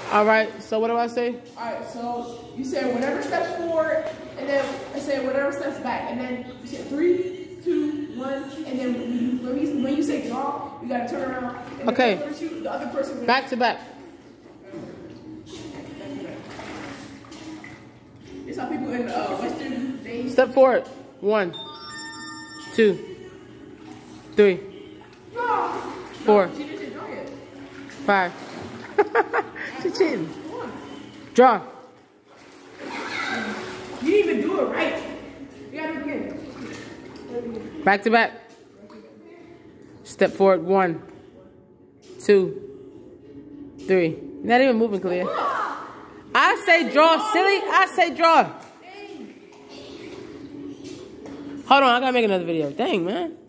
All right, so what do I say? All right, so you say whatever steps forward, and then I say whatever steps back, and then you say 3, 2, 1, and then when you say draw, you gotta turn around. And Okay. The other person. Back to back. It's how people in Western days. Step forward. 1, 2, 3, 4, 5. She's cheating. Draw. You didn't even do it right. You gotta do it again. Back to back. Step forward. 1, 2, 3. Not even moving clear. I say draw, silly. I say draw. Hold on, I gotta make another video. Dang, man.